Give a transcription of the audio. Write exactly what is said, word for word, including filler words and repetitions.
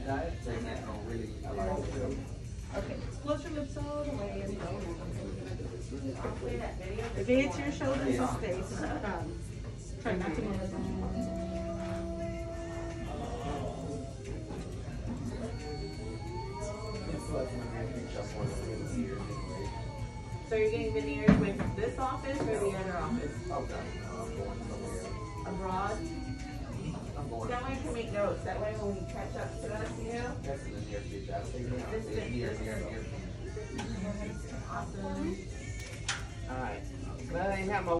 Okay, close your lips all the way and go. Advance your shoulders to space. Um, try not to move. So you're getting veneers with this office or the other office? Abroad? That way I can make notes. That way when we catch up to us, you know? That's in the near future. I was thinking this is near, near, near. Awesome. All right. Well, I have my